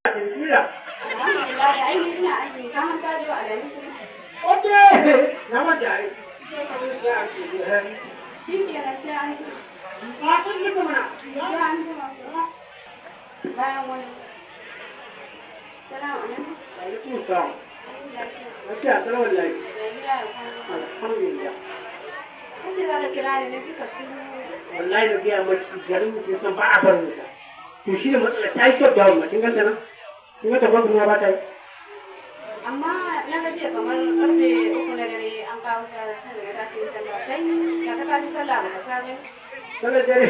Alhamdulillah ai ina aiki ka manta da alamis ne. Okay, na manta ai. Shi ke da sai an yi. Ka san ni kuma Sai an yi bayan wani. Salamu alaikum. alaikum salam. Lafiya kalau wallahi. Alhamdulillah. Kace za ka kira ni ne kika shi. Wallahi da biya maki garin mu san ba a bar mu. To shi ne matsala ta yi shot down ma kin ganta nan. Kin ga tabbata ruwa ba ta yi. Amma na ga jiya kamar karfe 3 na dare an kawo ta sanar da tashi sallah. Kai da ka tashi sallah ba ka sabe. Sanar dare.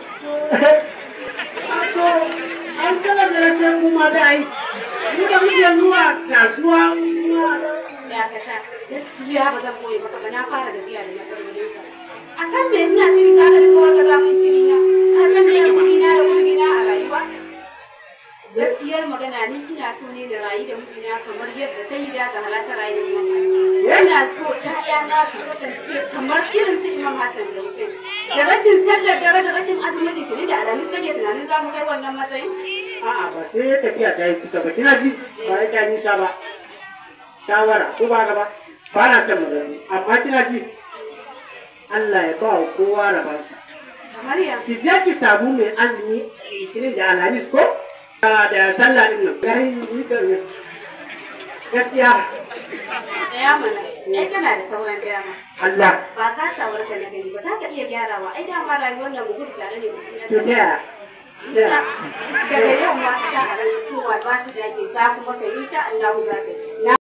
To an sanar da sai kuma da ai. Ni da muke zuwa kasuwa Ya ka ta gaskiya ba zan koyi ba na fara tafiya da matsalolin ka. Akan me ina shiri za ka rika warka za mu shiri na. Har san da kudi na da kudi na a rayuwa. Gaskiyar magana ni ina so ne da rayu da mijina kamar yadda sai da ga halata rayu da Imam ina so ƴaƴa na su kasance kamar irin su Imam Hassan da Hussein. Da rashin sallar dare da rashin azumin litinin da alamis kake tunanin za mu kai wannan matsayin? a'a ba sai tafiya ta yi kusa ba kina ji ba ya ta nisa ba. Shawara ko ba ba ba na son magana amma kina ji Allah ya ba wa kowa rabansa. Kamar ya. Ki je ki samu mai azumi litinin da alhamis ko da sallah din nan. Gari ni da gaskiya. Ya mana. Ai kana da sauran dama. Allah. Ba ka sawar ka na gani ba za ka iya gyarawa. Ai dama rayuwar nan mu gudu tare ne mu To ta daga yau ma ta a cewa za ka dage za kuma ka yi sha Allah za ka yi.